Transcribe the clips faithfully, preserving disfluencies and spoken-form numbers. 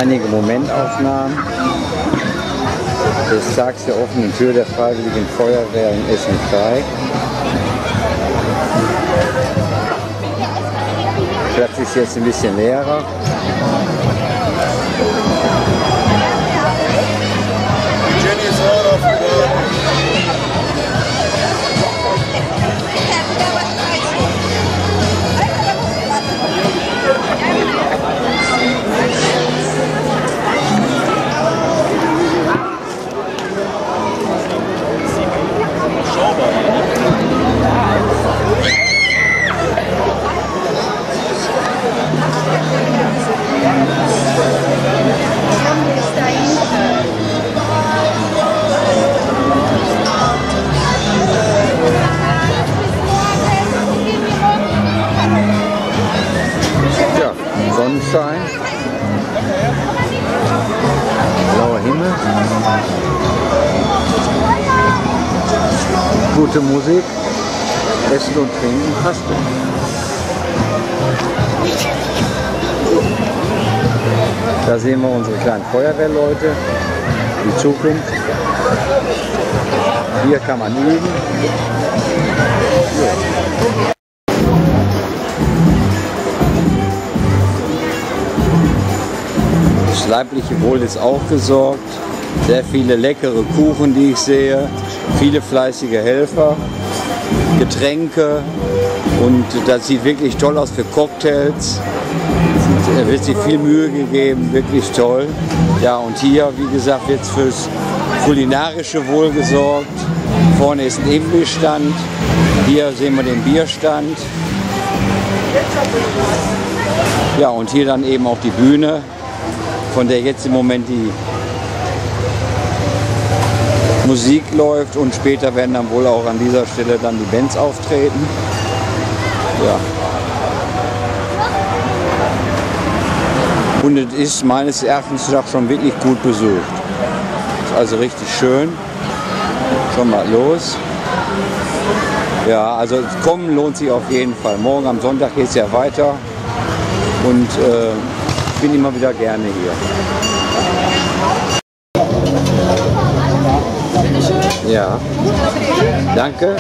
einige Momentaufnahmen des Tags der offenen Tür der Freiwilligen Feuerwehr in Essen-Krei. Der Platz ist jetzt ein bisschen leerer. Sonnenschein, blauer Himmel, gute Musik, Essen und Trinken passt. Da sehen wir unsere kleinen Feuerwehrleute, die Zukunft. Hier kann man üben. Ja. Das leibliche Wohl ist auch gesorgt. Sehr viele leckere Kuchen, die ich sehe. Viele fleißige Helfer. Getränke. Und das sieht wirklich toll aus für Cocktails. Da wird sich viel Mühe gegeben. Wirklich toll. Ja, und hier, wie gesagt, wird fürs kulinarische Wohl gesorgt. Vorne ist ein Imbissstand. Hier sehen wir den Bierstand. Ja, und hier dann eben auch die Bühne, von der jetzt im Moment die Musik läuft, und später werden dann wohl auch an dieser Stelle dann die Bands auftreten. Ja. Und es ist meines Erachtens nach schon wirklich gut besucht. Ist also richtig schön. Schon mal los. Ja, also kommen lohnt sich auf jeden Fall. Morgen am Sonntag geht es ja weiter. Und äh, ich bin immer wieder gerne hier. Ja, danke.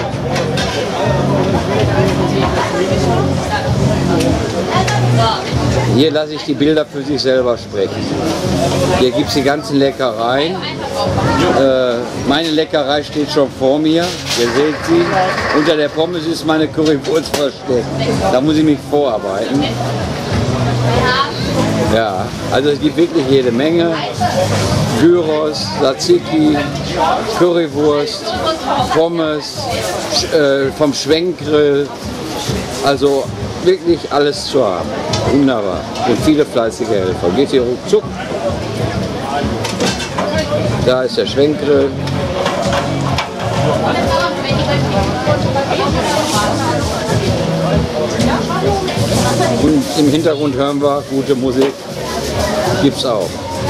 Hier lasse ich die Bilder für sich selber sprechen. Hier gibt es die ganzen Leckereien. Äh, meine Leckerei steht schon vor mir. Ihr seht sie. Unter der Pommes ist meine Currywurst versteckt. Da muss ich mich vorarbeiten. Ja, also es gibt wirklich jede Menge. Gyros, Tzatziki, Currywurst, Pommes, äh, vom Schwenkgrill. Also wirklich alles zu haben. Wunderbar. Und viele fleißige Helfer. Geht hier ruckzuck. Da ist der Schwenkgrill. Und im Hintergrund hören wir gute Musik. Gibt's auch.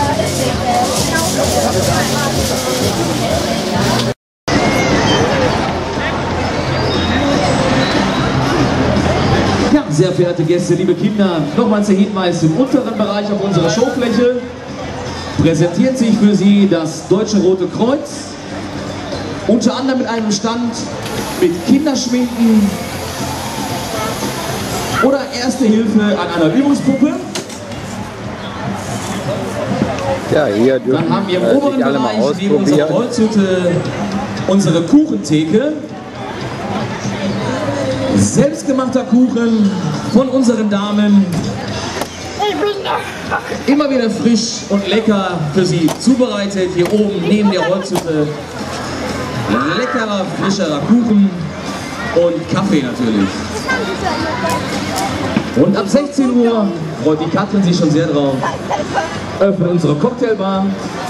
Ja, sehr verehrte Gäste, liebe Kinder, nochmals der Hinweis: im unteren Bereich auf unserer Showfläche präsentiert sich für Sie das Deutsche Rote Kreuz. Unter anderem mit einem Stand mit Kinderschminken oder Erste Hilfe an einer Übungspuppe. Ja, hier dürfen Dann haben wir im äh, oberen alle mal Bereich neben unserer Holzhütte unsere Kuchentheke. Selbstgemachter Kuchen von unseren Damen. Immer wieder frisch und lecker für Sie zubereitet. Hier oben neben der Holzhütte leckerer, frischerer Kuchen und Kaffee natürlich. Und ab sechzehn Uhr freut die Katrin sich schon sehr drauf. Öffnen unsere Cocktailbar.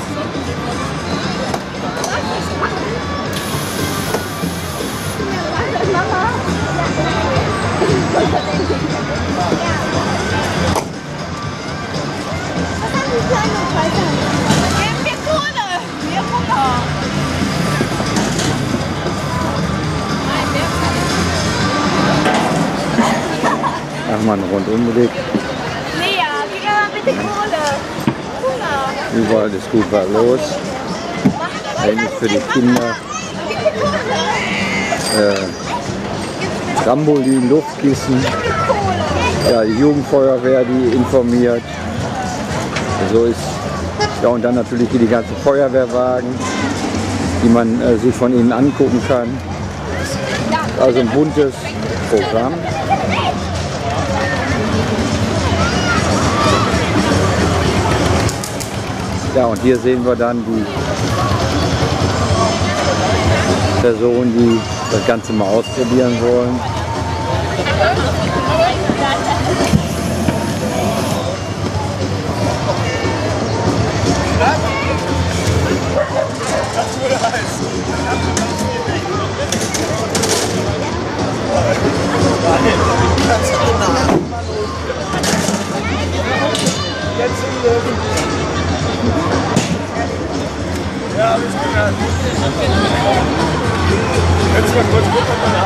Geben wir Kohle! Wir Hunger! Ach man, Rundumblick. Lea, gib mir mal bitte Kohle! Kohle! Überall ist gut was los. Eigentlich für die Kinder. Äh, Trampolin, Luftkissen. Ja, die Jugendfeuerwehr, die informiert. So ist, ja, und dann natürlich hier die ganzen Feuerwehrwagen, die man äh, sich von ihnen angucken kann. Also ein buntes Programm. Ja, und hier sehen wir dann die Personen, die das Ganze mal ausprobieren wollen. Ja, hab ich gehört. Jetzt mal kurz gucken, ob man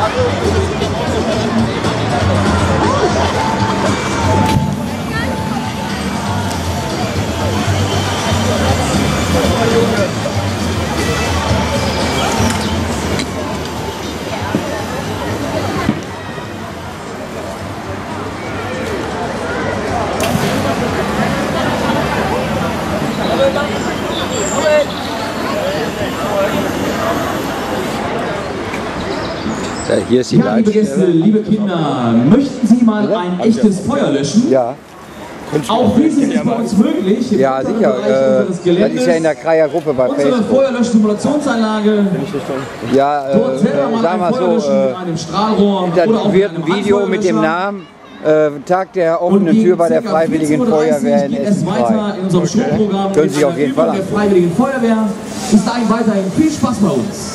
Ja, hier ist die Ja, liebe Gäste, liebe Kinder, möchten Sie mal ein echtes Feuer löschen? Ja. Auch dies ist bei uns möglich. Im Ja, sicher. Äh, das ist ja in der Kreier-Gruppe bei Unsere Facebook. Feuerlöschsimulationsanlage. Ja, äh, Dort selber mal sag ein mal Feuer so, löschen mit äh, einem Strahlrohr da oder auch wird mit ein einem Video mit dem Handfeuerlöscher. Namen äh, Tag der Und offenen gegen Tür bei der circa Freiwilligen vierzehn Uhr dreißig Feuerwehr in geht es Essen weiter frei. in unserem Showprogramm. Können Sie sich auf jeden Fall der anschauen. Freiwilligen Feuerwehr. Bis dahin weiterhin viel Spaß bei uns.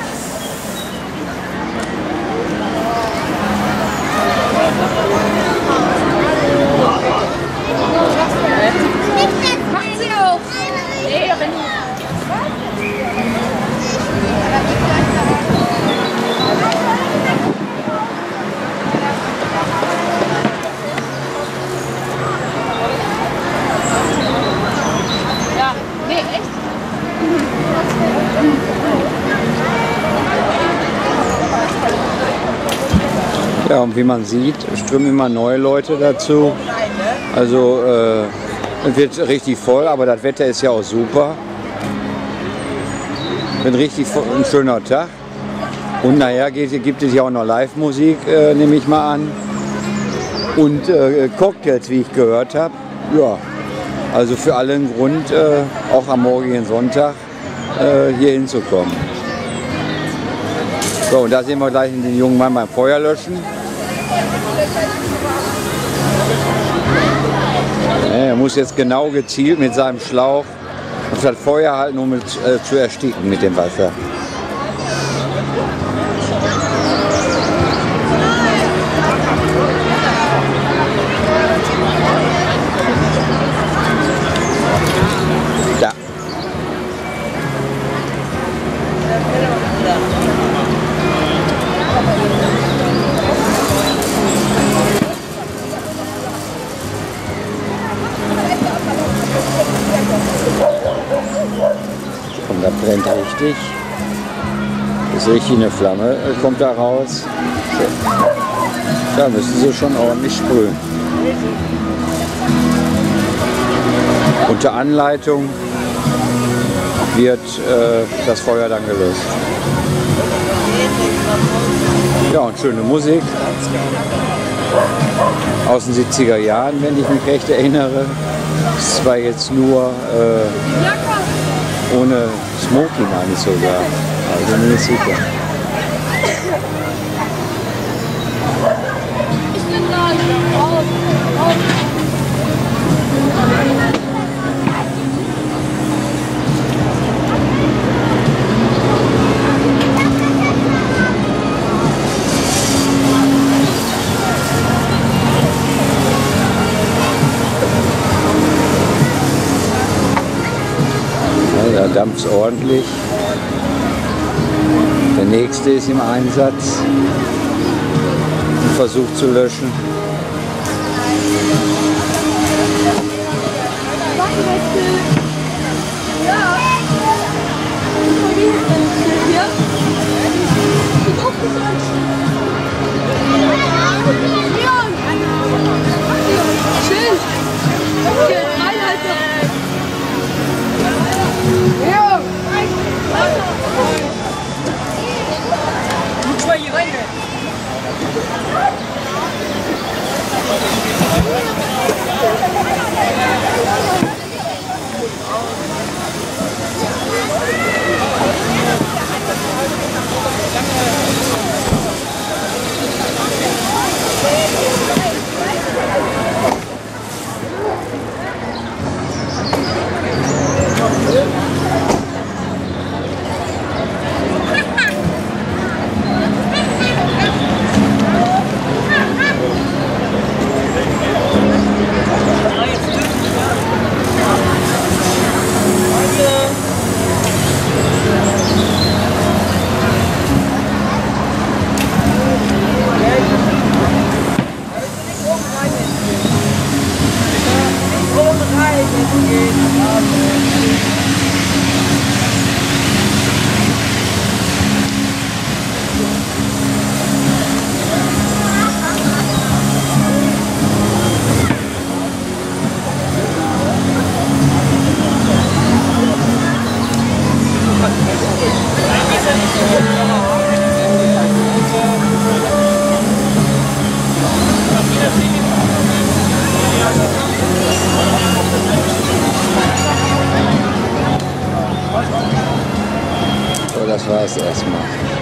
Macht sie auch. Nee, wenn ja, nee, echt? Ja, und wie man sieht, strömen immer neue Leute dazu. Also äh, es wird richtig voll, aber das Wetter ist ja auch super. Ein richtig vo- ein schöner Tag. Und nachher geht, gibt es ja auch noch Live-Musik, äh, nehme ich mal an. Und äh, Cocktails, wie ich gehört habe. Ja, also für alle ein Grund, äh, auch am morgigen Sonntag äh, hier hinzukommen. So, und da sehen wir gleich den jungen Mann beim Feuerlöschen. Ja, er muss jetzt genau gezielt mit seinem Schlauch auf das Feuer halten, um es äh, zu ersticken mit dem Wasser. Da. Und da brennt richtig. Das ist richtig eine Flamme, äh, kommt da raus. So. Da müssen sie schon ordentlich sprühen. Unter Anleitung wird äh, das Feuer dann gelöscht. Ja, und schöne Musik. Aus den siebziger Jahren, wenn ich mich recht erinnere. Es war jetzt nur äh, ohne Smoking eigentlich sogar. Also mir ist sicher. ich bin da. Raus, raus. Ja, da dampft es ordentlich. Der nächste ist im Einsatz und versucht zu löschen. Schön. Okay, Einhalter. Ja. Muss mal hier rein. Das war es erstmal.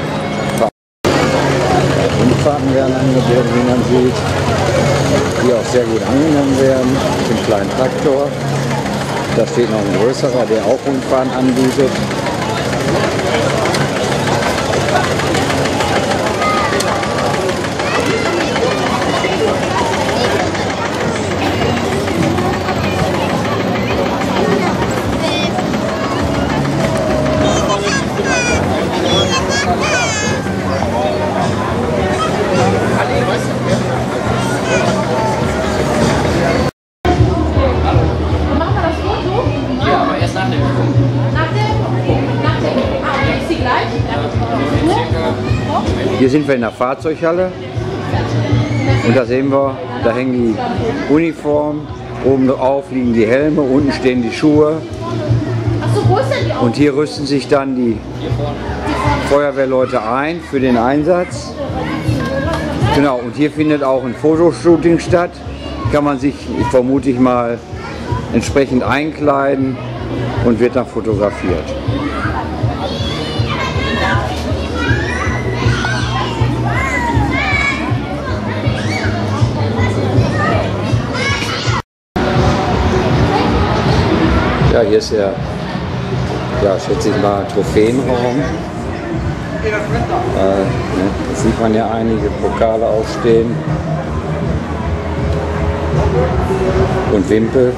Rundfahrten werden angeboten, wie man sieht, die auch sehr gut angenommen werden. Den kleinen Traktor. Da steht noch ein größerer, der auch Rundfahrten anbietet. Hier sind wir in der Fahrzeughalle und da sehen wir, da hängen die Uniformen, oben drauf liegen die Helme, unten stehen die Schuhe und hier rüsten sich dann die Feuerwehrleute ein für den Einsatz. Genau, und hier findet auch ein Fotoshooting statt, kann man sich, ich vermute ich mal, entsprechend einkleiden und wird dann fotografiert. Ja, hier ist der, ja, schätze ich mal, Trophäenraum. Äh, ne, da sieht man ja einige Pokale aufstehen und Wimpel,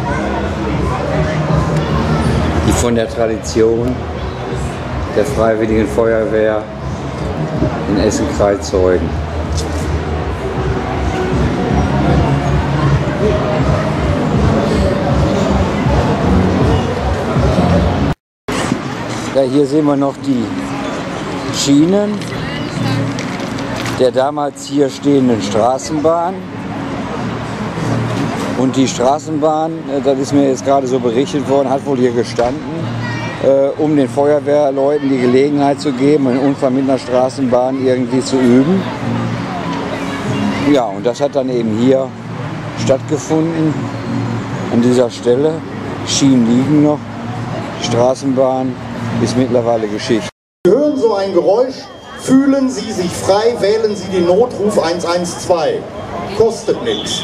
die von der Tradition der Freiwilligen Feuerwehr in Essen-Krei zeugen. Ja, hier sehen wir noch die Schienen der damals hier stehenden Straßenbahn. Und die Straßenbahn, das ist mir jetzt gerade so berichtet worden, hat wohl hier gestanden, äh, um den Feuerwehrleuten die Gelegenheit zu geben, in Unfall mit einer Straßenbahn irgendwie zu üben. Ja, und das hat dann eben hier stattgefunden, an dieser Stelle. Schienen liegen noch, die Straßenbahn ist mittlerweile Geschichte. Sie hören so ein Geräusch, fühlen Sie sich frei, wählen Sie den Notruf eins eins zwei. Kostet nichts.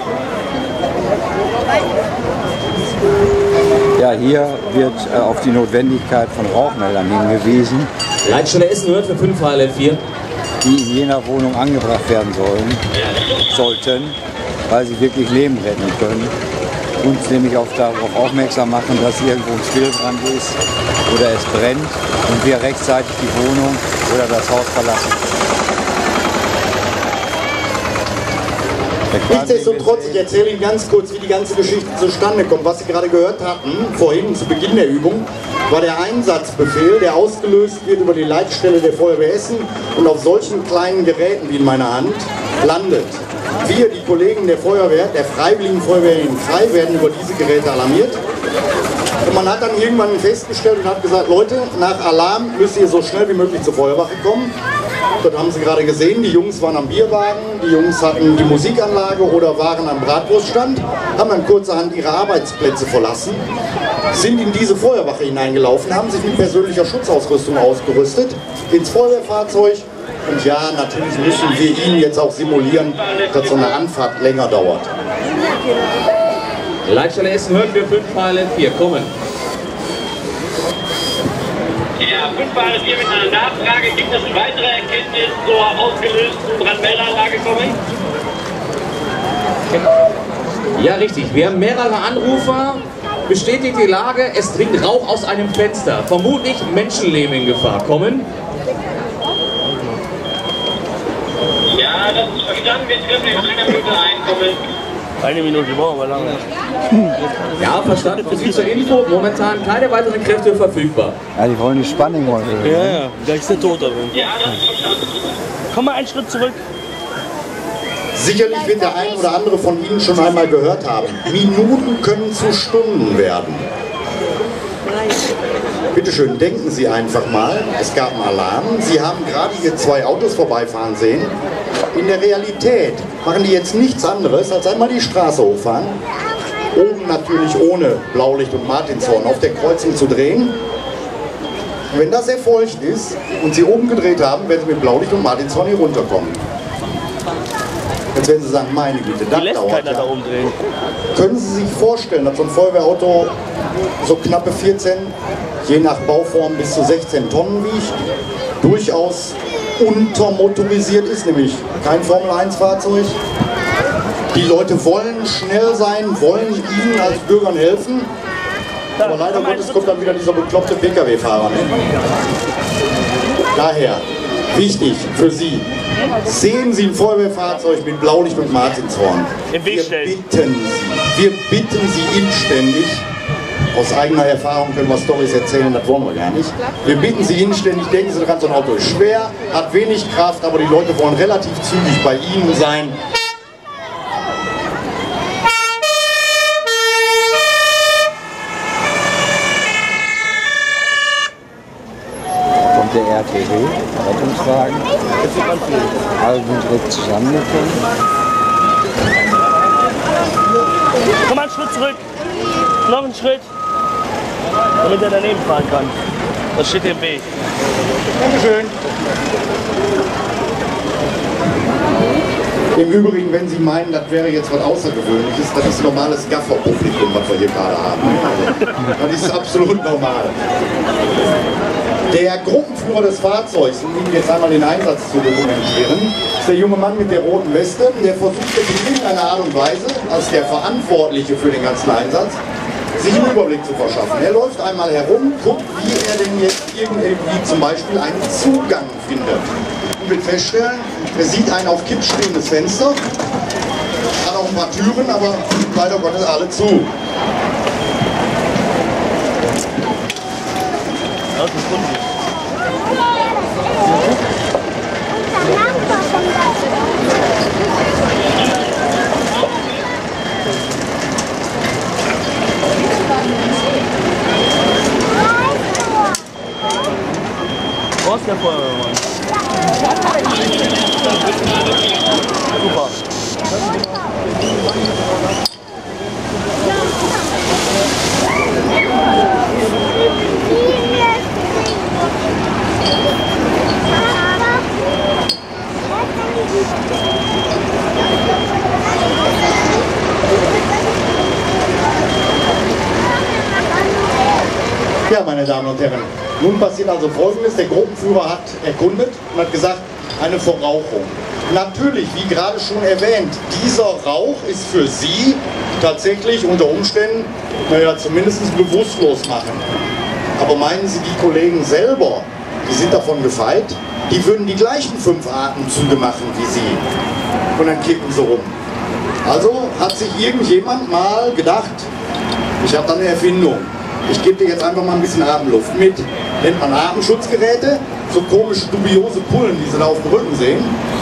Ja, hier wird äh, auf die Notwendigkeit von Rauchmeldern hingewiesen, Leitstelle Essen hört für fünf H L F vier. die in jener Wohnung angebracht werden sollen, sollten, weil sie wirklich Leben retten können. Uns nämlich auch darauf aufmerksam machen, dass irgendwo ein Spillbrand ist oder es brennt und wir rechtzeitig die Wohnung oder das Haus verlassen können. Nichtsdestotrotz, ich erzähle Ihnen ganz kurz, wie die ganze Geschichte zustande kommt. Was Sie gerade gehört hatten, vorhin zu Beginn der Übung, war der Einsatzbefehl, der ausgelöst wird über die Leitstelle der Feuerwehr Essen und auf solchen kleinen Geräten wie in meiner Hand landet. Wir, die Kollegen der Feuerwehr, der Freiwilligen Feuerwehr in Frei, werden über diese Geräte alarmiert. Und man hat dann irgendwann festgestellt und hat gesagt, Leute, nach Alarm müsst ihr so schnell wie möglich zur Feuerwache kommen. Dort haben Sie gerade gesehen, die Jungs waren am Bierwagen, die Jungs hatten die Musikanlage oder waren am Bratwurststand, haben dann kurzerhand ihre Arbeitsplätze verlassen, sind in diese Feuerwache hineingelaufen, haben sich mit persönlicher Schutzausrüstung ausgerüstet, ins Feuerwehrfahrzeug. Und ja, natürlich müssen wir Ihnen jetzt auch simulieren, dass so eine Anfahrt länger dauert. Leitstelle Essen hört wir fünf Pilot vier, kommen. Ja, fünf Pilot vier mit einer Nachfrage. Gibt es weitere Erkenntnisse zur ausgelösten Brandmeldeanlage kommen? Ja, richtig. Wir haben mehrere Anrufer. Bestätigt die Lage, es dringt Rauch aus einem Fenster. Vermutlich Menschenleben in Gefahr. Kommen. Ja, das ist verstanden. Wir treffen in einer Minute ein. Kommen. Eine Minute brauchen wir lange. Ja, verstanden. Für Sie zur Info, momentan keine weiteren Kräfte verfügbar. Ja, die wollen die Spannung wollen. Ja, ja, gleich ist der Tote drin. Ja, das ist verstanden. Komm mal einen Schritt zurück. Sicherlich wird der ein oder andere von Ihnen schon einmal gehört haben, Minuten können zu Stunden werden. Bitte schön, denken Sie einfach mal, es gab einen Alarm, Sie haben gerade hier zwei Autos vorbeifahren sehen. In der Realität machen die jetzt nichts anderes, als einmal die Straße hochfahren, oben natürlich ohne Blaulicht und Martinshorn auf der Kreuzung zu drehen. Und wenn das sehr feucht ist und Sie oben gedreht haben, werden Sie mit Blaulicht und Martinshorn hier runterkommen. Jetzt werden Sie sagen, meine Güte, das lässt dauert keiner ja. da umdrehen. Können Sie sich vorstellen, dass so ein Feuerwehrauto so knappe vierzehn, je nach Bauform bis zu sechzehn Tonnen wiegt, durchaus untermotorisiert ist, nämlich kein Formel eins Fahrzeug. Die Leute wollen schnell sein, wollen Ihnen als Bürgern helfen, aber leider Gottes kommt dann wieder dieser bekloppte P K W-Fahrer. Daher, wichtig für Sie, sehen Sie ein Feuerwehrfahrzeug mit Blaulicht und Martinshorn. Im Weg Wir stellen. bitten Sie, wir bitten Sie inständig, aus eigener Erfahrung können wir Storys erzählen, das wollen wir gar nicht. Wir bitten Sie inständig, denken Sie daran, so ein Auto ist schwer, hat wenig Kraft, aber die Leute wollen relativ zügig bei Ihnen sein. Kommt der R T W, Rettungswagen, alle sind direkt zusammengekommen. Komm mal einen Schritt zurück. Noch einen Schritt. Damit er daneben fahren kann. Das steht im Weg. Dankeschön. Im Übrigen, wenn Sie meinen, das wäre jetzt was Außergewöhnliches, das ist normales Gafferpublikum, was wir hier gerade haben. Das ist absolut normal. Der Gruppenführer des Fahrzeugs, um Ihnen jetzt einmal den Einsatz zu dokumentieren, ist der junge Mann mit der roten Weste. Der versucht jetzt in irgendeiner Art und Weise, als der Verantwortliche für den ganzen Einsatz, sich einen Überblick zu verschaffen. Er läuft einmal herum, guckt, wie er denn jetzt irgendwie zum Beispiel einen Zugang findet. Und wird feststellen, er sieht ein auf Kipp stehendes Fenster, hat auch ein paar Türen, aber leider Gottes alle zu. Das ist unsicher. Wo ist der Feuerwehrmann? Super. Ja, meine Damen und Herren, nun passiert also Folgendes. Der Gruppenführer hat erkundet und hat gesagt, eine Verrauchung. Natürlich, wie gerade schon erwähnt, dieser Rauch ist für Sie tatsächlich unter Umständen, naja, zumindest bewusstlos machen. Aber meinen Sie, die Kollegen selber, die sind davon gefeit, die würden die gleichen fünf Atemzüge machen wie Sie. Und dann kippen sie rum. Also hat sich irgendjemand mal gedacht, ich habe da eine Erfindung. Ich gebe dir jetzt einfach mal ein bisschen Atemluft mit. Nennt man Atemschutzgeräte, so komische, dubiose Pullen, die Sie da auf dem Rücken sehen.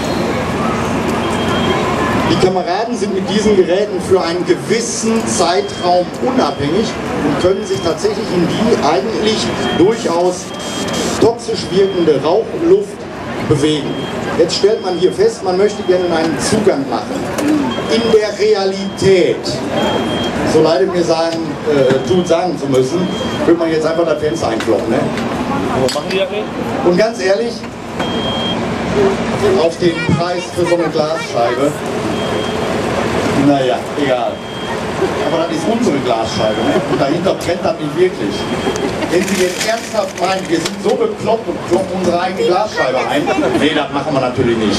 Die Kameraden sind mit diesen Geräten für einen gewissen Zeitraum unabhängig und können sich tatsächlich in die eigentlich durchaus toxisch wirkende Rauchluft bewegen. Jetzt stellt man hier fest, man möchte gerne einen Zugang machen. In der Realität, so leidet mir sagen, äh, tut sagen zu müssen, würde man jetzt einfach das Fenster einkloppen. Ne? Aber machen die das nicht? Und ganz ehrlich, auf den Preis für so eine Glasscheibe, naja, egal. Aber das ist unsere Glasscheibe, ne? Und dahinter brennt das nicht wirklich. Wenn Sie jetzt ernsthaft meinen, wir sind so bekloppt und kloppen unsere eigene Glasscheibe ein, nee, das machen wir natürlich nicht.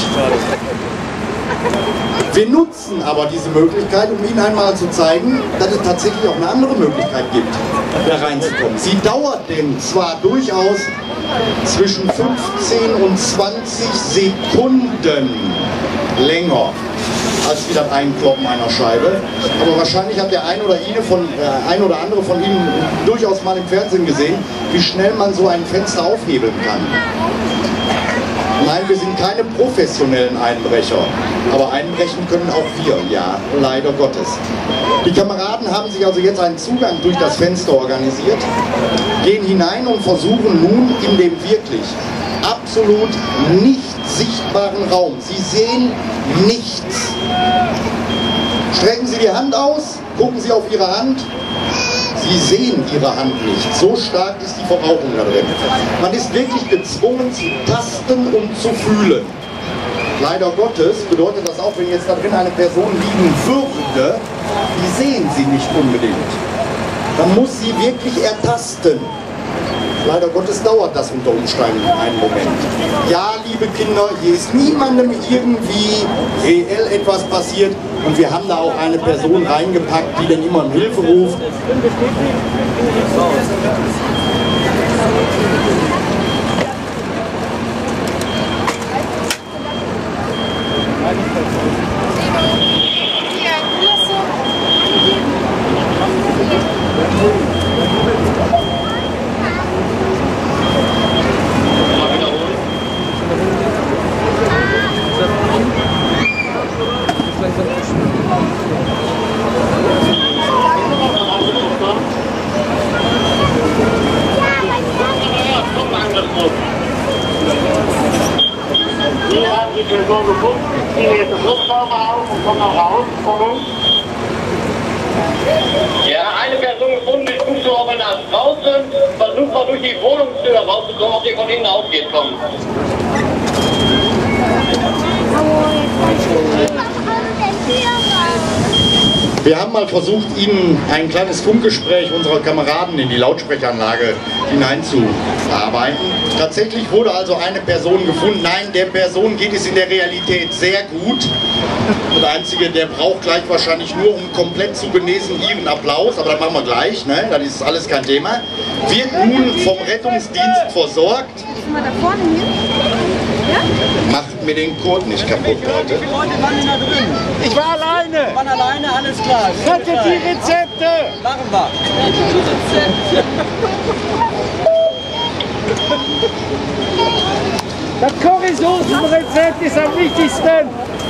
Wir nutzen aber diese Möglichkeit, um Ihnen einmal zu zeigen, dass es tatsächlich auch eine andere Möglichkeit gibt, da reinzukommen. Sie dauert denn zwar durchaus zwischen fünfzehn und zwanzig Sekunden länger als wie das Einkloppen einer Scheibe. Aber wahrscheinlich hat der ein oder, von, äh, ein oder andere von Ihnen durchaus mal im Fernsehen gesehen, wie schnell man so ein Fenster aufhebeln kann. Nein, wir sind keine professionellen Einbrecher, aber einbrechen können auch wir, ja, leider Gottes. Die Kameraden haben sich also jetzt einen Zugang durch das Fenster organisiert, gehen hinein und versuchen nun in dem wirklich absolut nicht sichtbaren Raum. Sie sehen nichts. Strecken Sie die Hand aus, gucken Sie auf Ihre Hand. Sie sehen Ihre Hand nicht. So stark ist die Verrauchung da drin. Man ist wirklich gezwungen zu tasten und zu fühlen. Leider Gottes bedeutet das auch, wenn jetzt da drin eine Person liegen würde, die sehen Sie nicht unbedingt. Man muss sie wirklich ertasten. Leider Gottes dauert das unter Umständen einen Moment. Ja, liebe Kinder, hier ist niemandem irgendwie reell etwas passiert und wir haben da auch eine Person reingepackt, die dann immer um Hilfe ruft. Ja, eine Person gefunden, die guckt so aber nach draußen, versucht mal durch die Wohnungstür rauszukommen, ob ihr von innen ausgeht, kommen. Wir haben mal versucht, Ihnen ein kleines Funkgespräch unserer Kameraden in die Lautsprecheranlage hineinzuarbeiten. Tatsächlich wurde also eine Person gefunden. Nein, der Person geht es in der Realität sehr gut. Der Einzige, der braucht gleich wahrscheinlich nur, um komplett zu genesen, Ihren Applaus, aber das machen wir gleich, ne? Das ist alles kein Thema. Wird nun vom Rettungsdienst versorgt. Mal da vorne hin. Ja? Macht mir den Code nicht kaputt, Leute. Wie viele Leute waren denn da drin? Ich war alleine. Wir waren alleine, alles klar. Hatte die Rezepte. Machen wir. Das Currysoßenrezept ist am wichtigsten.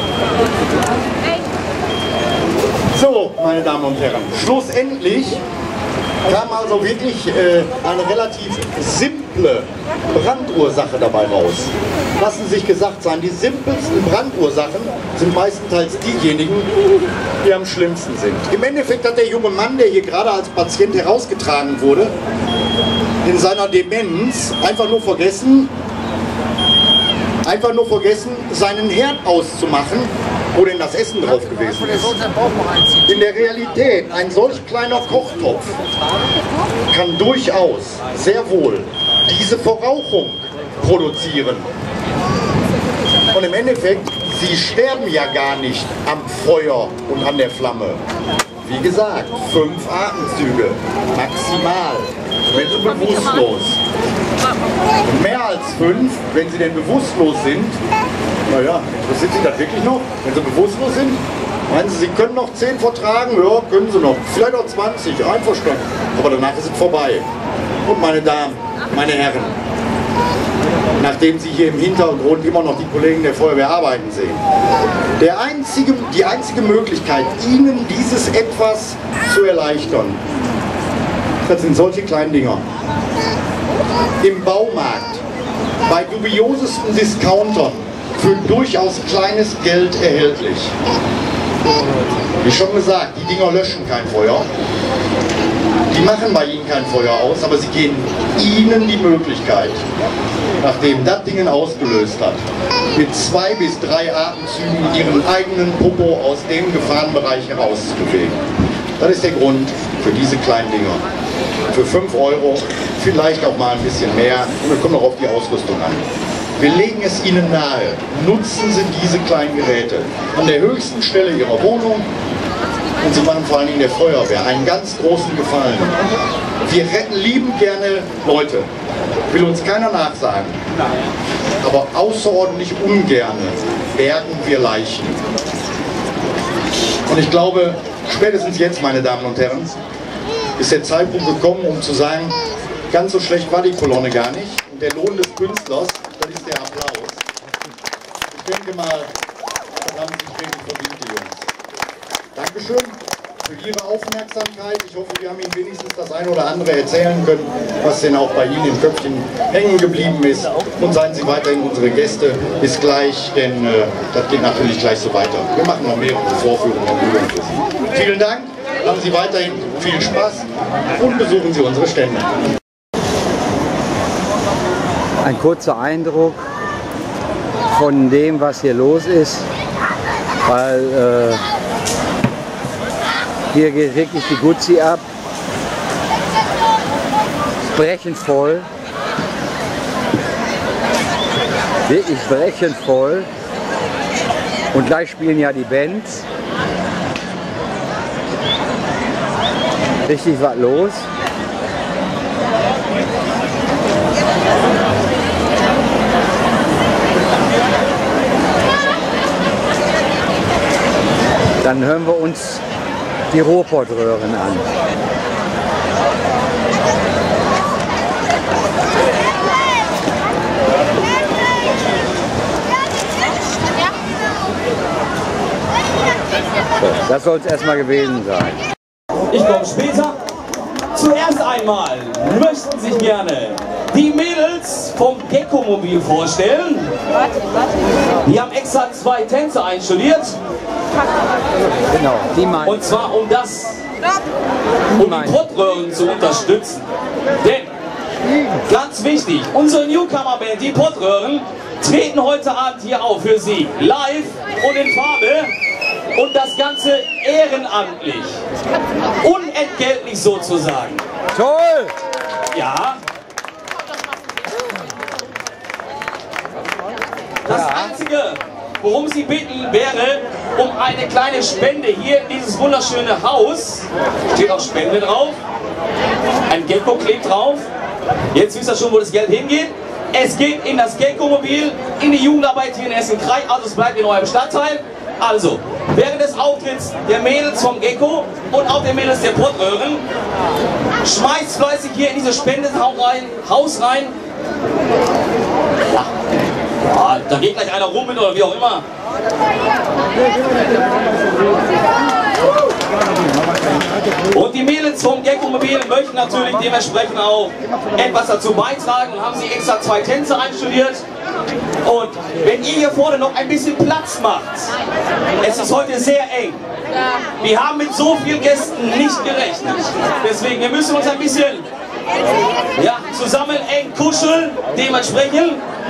So, meine Damen und Herren, schlussendlich kam also wirklich äh, eine relativ simple Brandursache dabei raus. Lassen Sie sich gesagt sein, die simpelsten Brandursachen sind meistenteils diejenigen, die am schlimmsten sind. Im Endeffekt hat der junge Mann, der hier gerade als Patient herausgetragen wurde, in seiner Demenz einfach nur vergessen, einfach nur vergessen, seinen Herd auszumachen, wo denn das Essen drauf gewesen ist. In der Realität, ein solch kleiner Kochtopf kann durchaus sehr wohl diese Verrauchung produzieren. Und im Endeffekt, sie sterben ja gar nicht am Feuer und an der Flamme. Wie gesagt, fünf Atemzüge, maximal, wenn sie bewusstlos. Mehr als fünf, wenn sie denn bewusstlos sind, naja, interessiert Sie das wirklich noch? Wenn sie bewusstlos sind, Meinen Sie, Sie können noch zehn vertragen? Ja, können Sie noch. Vielleicht auch zwanzig, einverstanden. Aber danach ist es vorbei. Und meine Damen, meine Herren, nachdem Sie hier im Hintergrund immer noch die Kollegen der Feuerwehr arbeiten sehen, der einzige, die einzige Möglichkeit, Ihnen dieses etwas zu erleichtern, das sind solche kleinen Dinger. Im Baumarkt, bei dubiosesten Discountern, für durchaus kleines Geld erhältlich. Wie schon gesagt, die Dinger löschen kein Feuer. Die machen bei Ihnen kein Feuer aus, aber sie geben Ihnen die Möglichkeit, nachdem das Ding ausgelöst hat, mit zwei bis drei Atemzügen Ihren eigenen Popo aus dem Gefahrenbereich herauszubewegen. Das ist der Grund für diese kleinen Dinger. Für fünf Euro, vielleicht auch mal ein bisschen mehr, und wir kommen noch auf die Ausrüstung an. Wir legen es Ihnen nahe, nutzen Sie diese kleinen Geräte an der höchsten Stelle Ihrer Wohnung und Sie machen vor allen Dingen der Feuerwehr einen ganz großen Gefallen. Wir retten liebend gerne Leute, will uns keiner nachsagen, aber außerordentlich ungerne bergen wir Leichen. Und ich glaube, spätestens jetzt, meine Damen und Herren, ist der Zeitpunkt gekommen, um zu sagen, ganz so schlecht war die Kolonne gar nicht. Und der Lohn des Künstlers, das ist der Applaus. Ich denke mal, das haben sich wirklich verdient, die Jungs. Dankeschön für Ihre Aufmerksamkeit. Ich hoffe, wir haben Ihnen wenigstens das eine oder andere erzählen können, was denn auch bei Ihnen im Köpfchen hängen geblieben ist. Und seien Sie weiterhin unsere Gäste. Bis gleich, denn äh, das geht natürlich gleich so weiter. Wir machen noch mehrere Vorführungen und Übungen für Sie. Vielen Dank. Haben Sie weiterhin viel Spaß und besuchen Sie unsere Stände. Ein kurzer Eindruck von dem, was hier los ist, weil äh, hier geht wirklich die Guzzi ab, brechend voll, wirklich brechend voll, und gleich spielen ja die Bands. Richtig was los. Dann hören wir uns die Ruhrpottröhren an. So, das soll es erstmal gewesen sein. Ich komme später. Zuerst einmal möchten sich gerne die Mädels vom Gecko-Mobil vorstellen. Die haben extra zwei Tänze einstudiert. Genau, die meinen. Und zwar um das, um die Pottröhren zu unterstützen. Denn, ganz wichtig, unsere Newcomer-Band, die Pottröhren, treten heute Abend hier auf für Sie. Live und in Farbe. Und das Ganze ehrenamtlich. Unentgeltlich sozusagen. Toll! Ja. Das Einzige, worum Sie bitten, wäre um eine kleine Spende hier in dieses wunderschöne Haus. Steht auch Spende drauf. Ein Gecko klebt drauf. Jetzt wisst ihr schon, wo das Geld hingeht. Es geht in das Gecko-Mobil, in die Jugendarbeit hier in Essen-Krei. Also es bleibt in eurem Stadtteil. Also, während des Auftritts der Mädels vom Gecko und auch der Mädels der Pottröhren, schmeißt fleißig hier in dieses Spendenhaus rein, Haus rein. Ja. Ja, da geht gleich einer rum mit oder wie auch immer. Und die Mädels vom Gecko-Mobil möchten natürlich dementsprechend auch etwas dazu beitragen und haben sie extra zwei Tänze einstudiert. Und wenn ihr hier vorne noch ein bisschen Platz macht, es ist heute sehr eng. Wir haben mit so vielen Gästen nicht gerechnet. Deswegen, wir müssen uns ein bisschen ja, zusammen eng kuscheln, dementsprechend.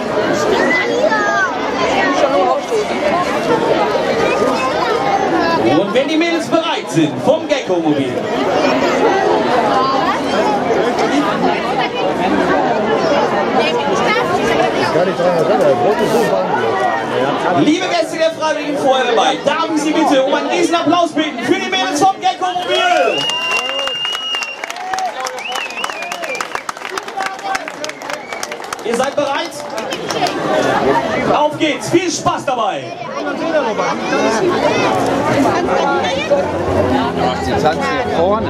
Und wenn die Mädels bereit sind, vom Gecko-Mobil. Liebe Gäste der Freiwilligen Feuerwehr, darf ich Sie bitte um einen riesen Applaus bitten für die Mädels vom Gecko-Mobil. Ihr seid bereit? Auf geht's, viel Spaß dabei! Sie tanzen hier vorne.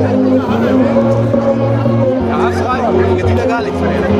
Ja, frei. Jetzt wieder gar nichts mehr.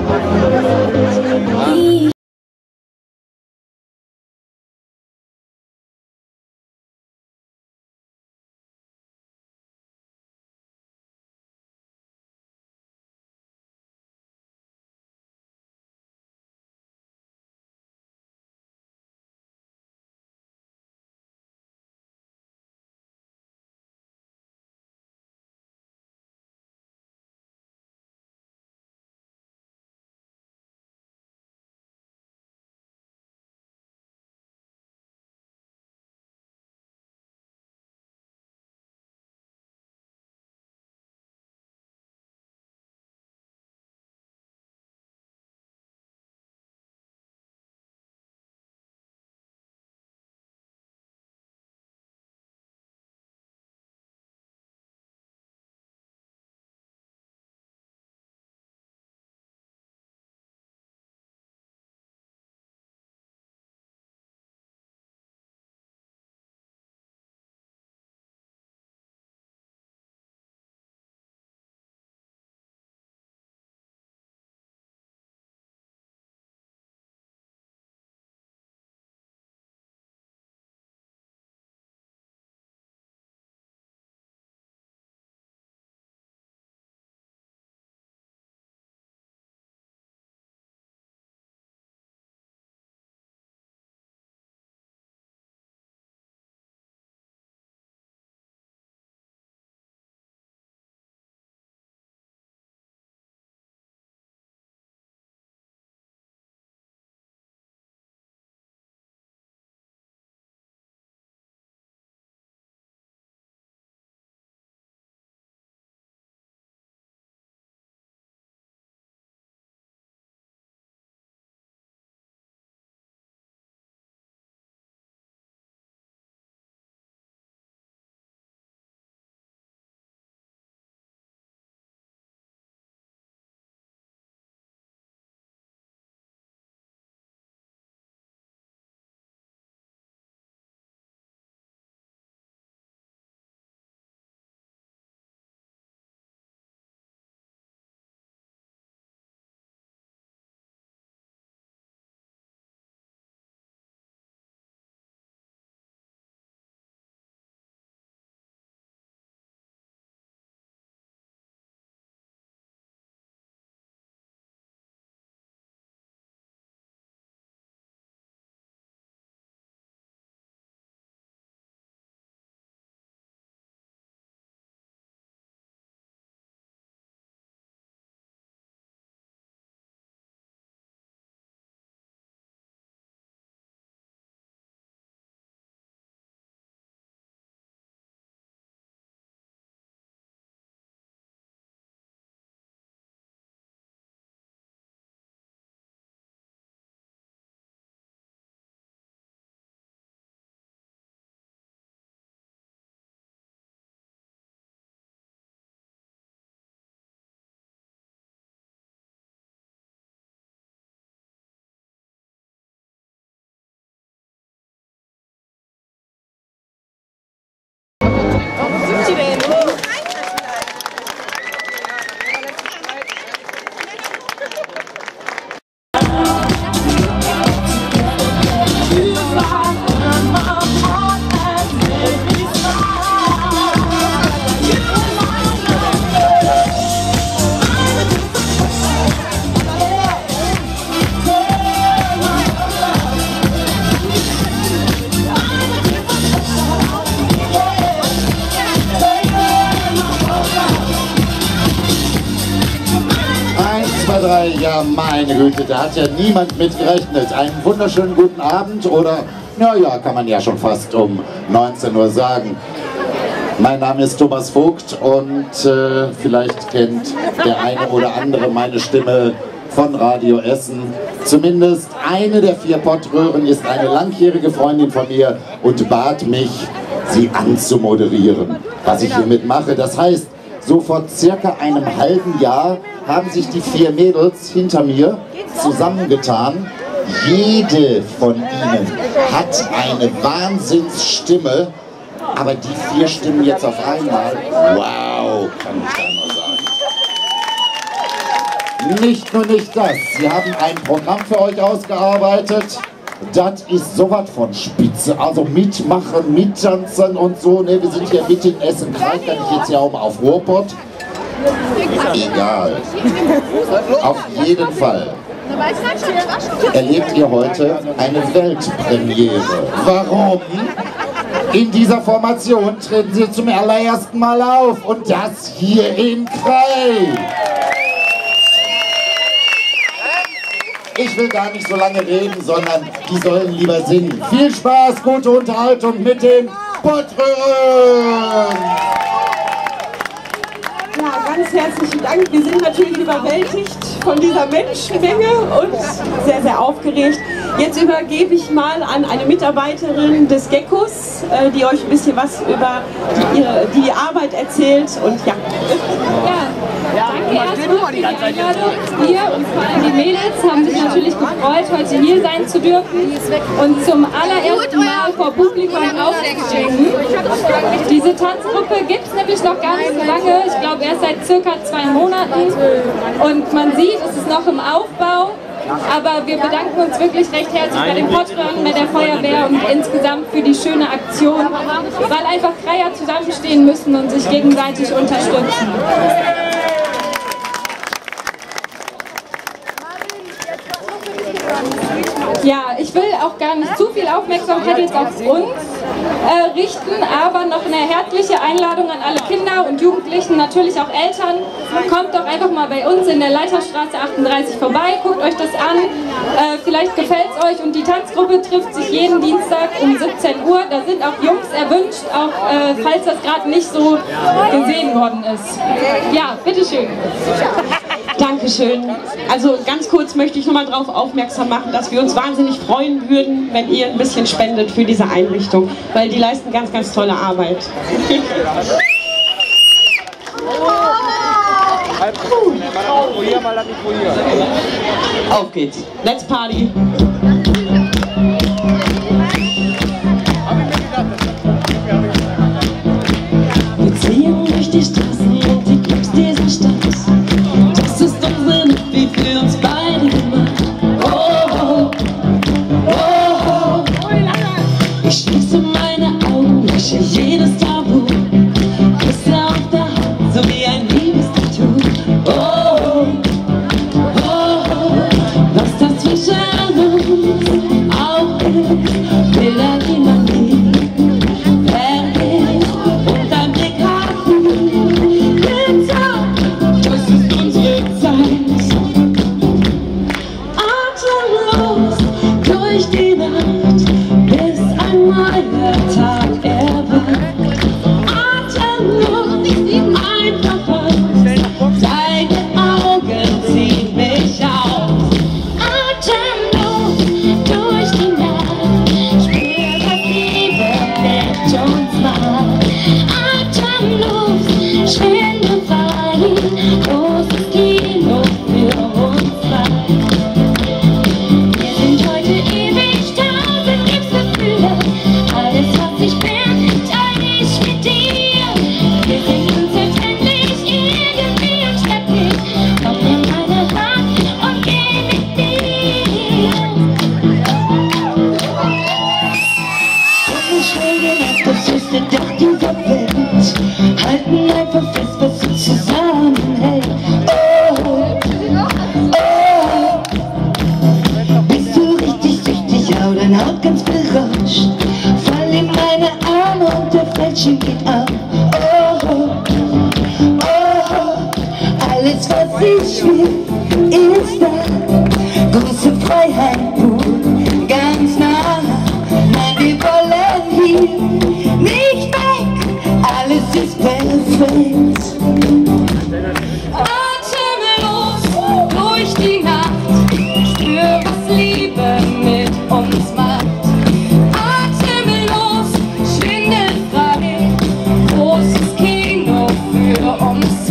drei, ja meine Güte, da hat ja niemand mit gerechnet. Einen wunderschönen guten Abend oder, ja, ja, kann man ja schon fast um neunzehn Uhr sagen. Mein Name ist Thomas Vogt und äh, vielleicht kennt der eine oder andere meine Stimme von Radio Essen. Zumindest eine der vier Pottröhren ist eine langjährige Freundin von mir und bat mich, sie anzumoderieren, was ich hiermit mache. Das heißt, so vor circa einem halben Jahr haben sich die vier Mädels hinter mir zusammengetan. Jede von ihnen hat eine Wahnsinnsstimme, aber die vier Stimmen jetzt auf einmal, wow, kann ich da nur sagen. Nicht nur nicht das, sie haben ein Programm für euch ausgearbeitet. Das ist sowas von spitze, also mitmachen, mittanzen und so, ne? Wir sind hier mitten in Essen-Kreis, kann ich jetzt ja auch mal auf Ruhrpott. Egal. Auf jeden Fall erlebt ihr heute eine Weltpremiere. Warum? In dieser Formation treten sie zum allerersten Mal auf und das hier in Kreis. Ich will gar nicht so lange reden, sondern die sollen lieber singen. Viel Spaß, gute Unterhaltung mit den Pottröhren! Ja, ganz herzlichen Dank. Wir sind natürlich überwältigt von dieser Menschenmenge und sehr, sehr aufgeregt. Jetzt übergebe ich mal an eine Mitarbeiterin des Geckos, die euch ein bisschen was über die, ihre, die Arbeit erzählt. Und ja. Ja, danke erstmal für die Einladung. Wir und vor allem die Mädels haben sich natürlich gefreut, heute hier sein zu dürfen und zum allerersten Mal vor Publikum aufzutreten. Diese Tanzgruppe gibt es nämlich noch gar nicht so lange, ich glaube erst seit circa zwei Monaten. Und man sieht, es ist noch im Aufbau. Aber wir bedanken uns wirklich recht herzlich bei den Pottröhren, bei der Feuerwehr und insgesamt für die schöne Aktion, weil einfach Kreier zusammenstehen müssen und sich gegenseitig unterstützen. Ja, ich will auch gar nicht zu viel Aufmerksamkeit jetzt auf uns äh, richten, aber noch eine herzliche Einladung an alle Kinder und Jugendlichen, natürlich auch Eltern. Kommt doch einfach mal bei uns in der Leiterstraße achtunddreißig vorbei, guckt euch das an, äh, vielleicht gefällt es euch und die Tanzgruppe trifft sich jeden Dienstag um siebzehn Uhr. Da sind auch Jungs erwünscht, auch äh, falls das gerade nicht so gesehen worden ist. Ja, bitteschön. Dankeschön. Also ganz kurz möchte ich noch mal darauf aufmerksam machen, dass wir uns wahnsinnig freuen würden, wenn ihr ein bisschen spendet für diese Einrichtung, weil die leisten ganz, ganz tolle Arbeit. Auf geht's. Let's party. Wir ziehen durch die Straßen und die Clubs dieser Stadt. Das ist unsere Nacht, wie für uns beide gemacht. Oh, oh, oh, oh. Ich schließe meine Augen, lösche jedes Tabu. Küsse auf der Hand, so wie ein Liebestattoo. Oh, oh, oh. Was das zwischen uns auch ist, Bilder, die man nie vergisst. Und ein Blick hat gesagt, das ist unsere Zeit. Atemlos durch die Nacht, bis einmal der Tag erwacht. Atemlos, einfach aus, deine Augen ziehen mich auf. Atemlos durch die Nacht, spür, was Liebe mit uns macht. Atemlos, schwinde frei, großes Kino für uns zwei. Wir sind heute ewig tausend Lebensgefühle, alles was ich bin, teile ich mit dir. Wir sind unzertrennlich, irgendwie unsterblich, komm nimm meine Hand und geh mit mir. Unbeschwören auf das höchste Dach dieser Welt, halten einfach fest, was uns zusammenhält. Oh, oh, bist du richtig süchtig, ja, deine Haut ganz berauscht. Fall in meine Arme und der Fallschirm geht auf. Oh, oh, alles was ich will, ist da. Große Freiheit, pur, ganz nah. Nein, wir wollen hier nicht weg, alles ist perfekt. Atemlos durch die Nacht, spür, was Liebe mit uns macht. Atemlos, schwindelfrei, großes Kino für uns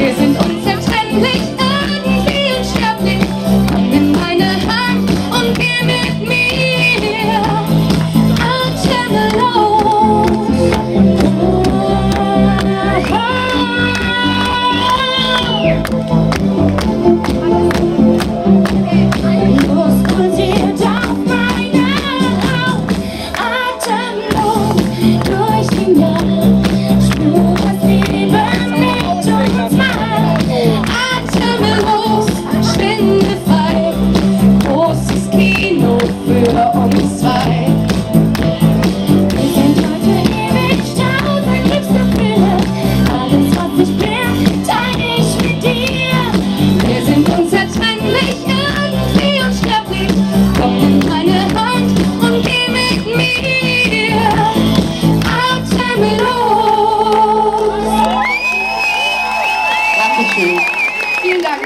Wir sind unzertrennlich, irgendwie unsterblich. Komm in meine Hand und geh mit mir. Atemlos. Los pulsiert auf meine Haut. Atemlos durch die Nacht. Spür das Leben mit uns macht. Atemlos, schwindelfrei. Großes Kino für uns zwei. Wir sind heute ewig tausend Glücksgefühle. Alles, was ich bin, teile ich mit dir. Wir sind unzertrennlich, irgendwie unsterblich. Komm in meine Hand und geh mit mir. Atemlos. Dankeschön. Vielen Dank.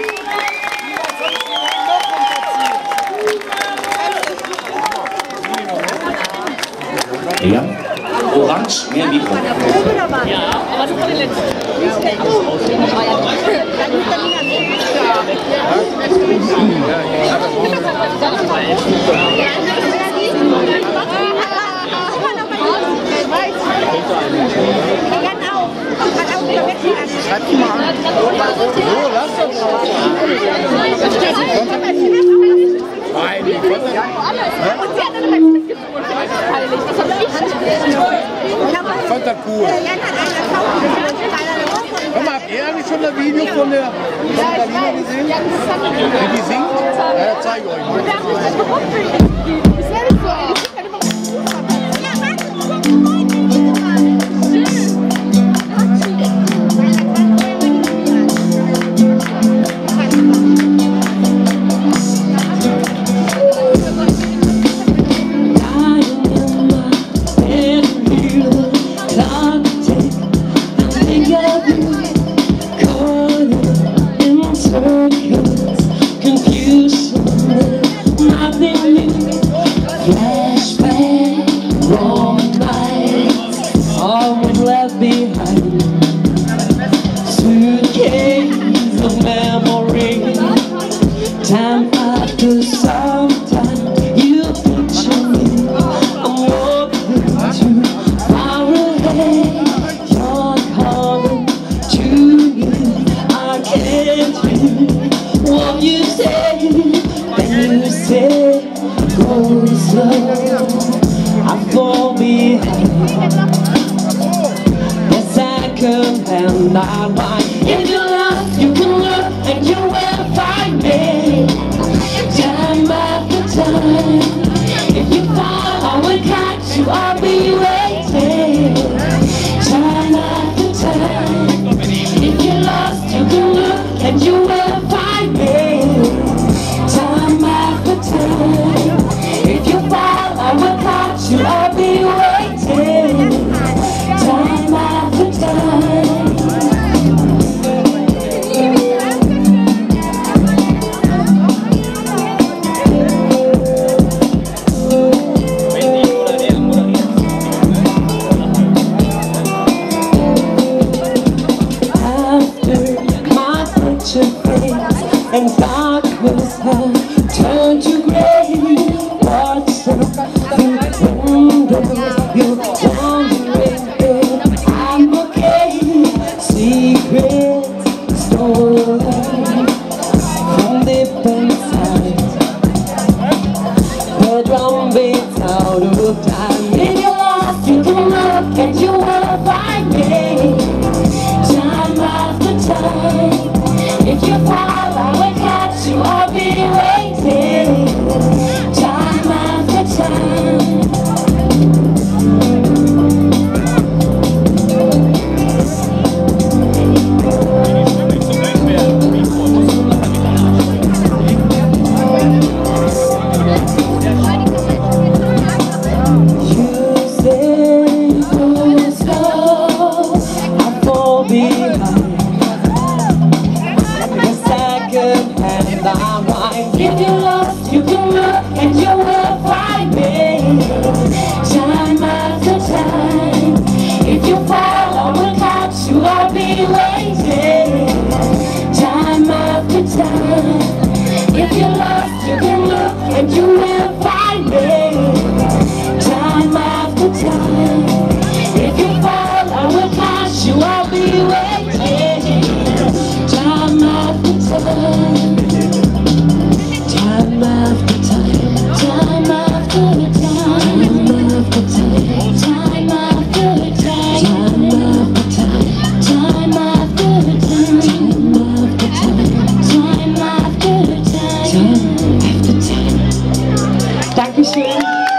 Ja, orange, mehr Mikro. Ja, aber das war die letzte. Schreib die mal an. So, lass doch mal. Nein, die konnte ja. Ich fand das cool. Hör mal, habt ihr eigentlich schon das Video von der von Galina gesehen? Wie die singt? Ja, das zeige ich euch mal. If you love, you can look and you will find me. Time after time. If you fall, I will catch you. I'll be waiting. Time after time. If you're lost, you can look and you will find me. Time after time. If you fall, I will catch you. I'll be waiting. Time after time. And darkness had turned to grey. What's up the windows? You're wondering if I'm okay. Secrets stolen from the bedside. The drum beats out of time. If you're lost, you can look and you will find me. Time after time. If you fall, I will catch you. I'll be waiting. Dankeschön.